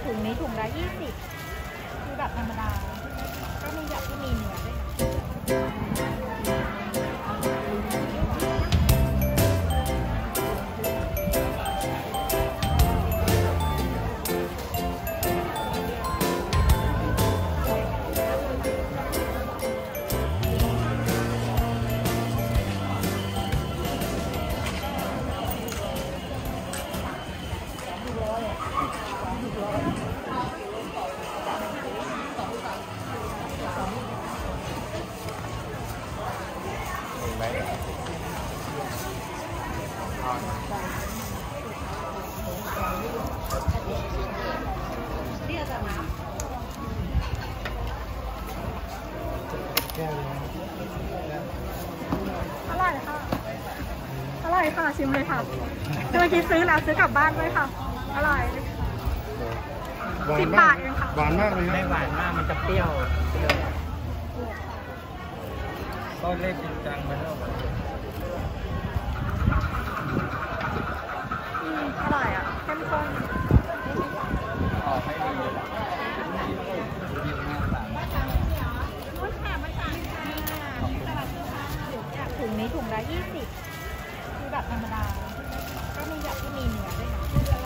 ถุงนี้ถุงละ20คือแบบธรรมดาก็มีแบบที่มีเนื้อด้วยอร่อยค่ะอร่อยค่ะชิมเลยค่ะเมื่อกี้ซื้อแล้วซื้อกลับบ้านด้วยค่ะอร่อย10 บาทเองค่ะหวานมากเลยไม่หวานมากมันจะเปรี้ยวก็เล่นจริงจังมันอร่อยอ่ะเข้มข้นออกให้ดีถุงนี้ถุงละ20คือแบบธรรมดาก็มีแบบที่มีเนื้อด้วยนะ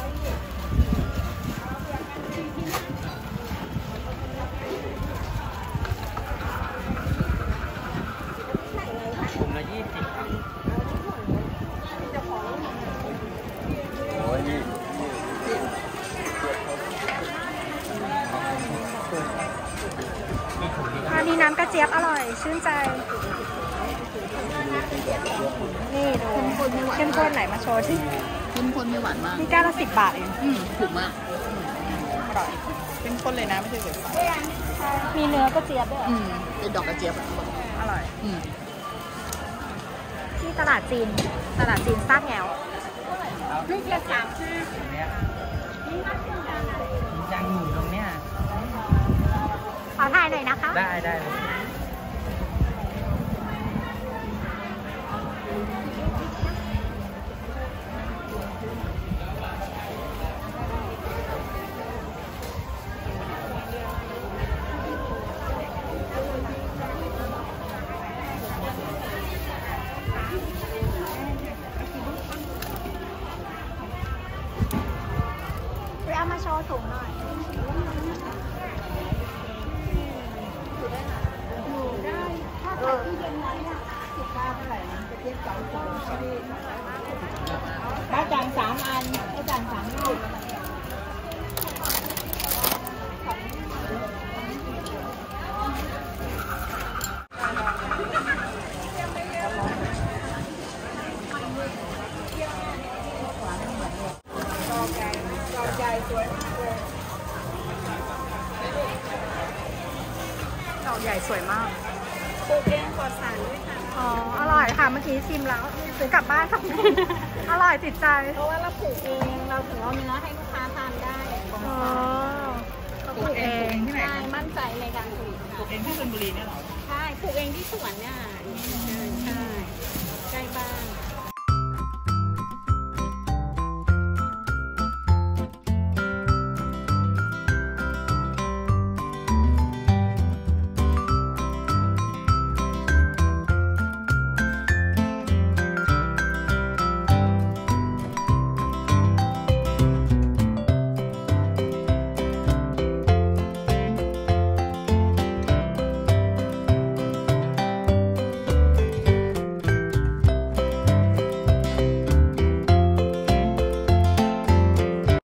ถุงละ20ครับโอ้ยนี่อันนี้น้ำกระเจี๊ยบอร่อยชื่นใจนี่ดูเข้มข้นไหนมาโชว์ที่เข้มข้นไม่หวานมากนี่แก้วละ10 บาทเองถูกมากอร่อยเข้มข้นเลยนะไม่ใช่เผ็ดมีเนื้อกระเจี๊ยบด้วยเป็นดอกกระเจี๊ยบอร่อยที่ตลาดจีนซากแงวลูกละ35 ยังอยู่ตรงเนี้ยขอถ่ายหน่อยนะคะได้เอามาโชว์ถุงหน่อยได้ถ้าใส่ที่เย็นไว้อะ19 เท่าไหร่นะจะเทียบ2 ถุงบ้าจัง3 อันบ้าจัง3 ลูกดอกใหญ่สวยมากปลูกเองปลอดสารด้วยค่ะอ๋ออร่อยค่ะเมื่อกี้ชิมแล้วซื้อกลับบ้านค่ะอร่อยติดใจเพราะว่าเราปลูกเองเราถึงเอาเนื้อให้ลูกค้าทานได้อ๋อปลูกเองใช่มั่นใจในการปลูกปลูกเองที่ชลบุรีเนี่ยหรอใช่ปลูกเองที่สวนเนี่ยใช่ใกล้บ้าน